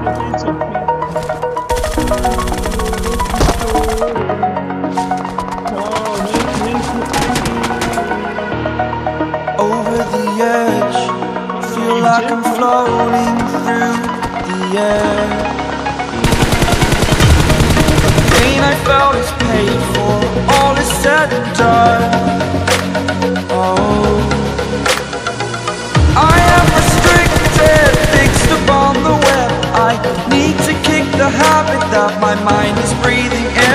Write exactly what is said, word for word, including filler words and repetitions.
Over the edge, feel like I'm floating through the air. The pain I felt is paid for, all is said and done. Oh, I am restricted, fixed upon the web. I need to kick the habit that my mind is breathing in.